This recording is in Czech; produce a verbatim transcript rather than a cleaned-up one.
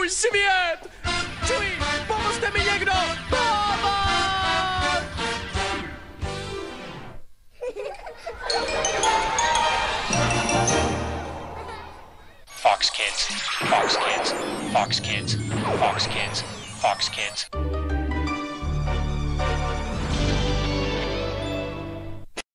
můj svět! Čuji, pomozte mi někdo! Pomoc! Fox Kids, Fox Kids, Fox Kids, Fox Kids, Fox Kids.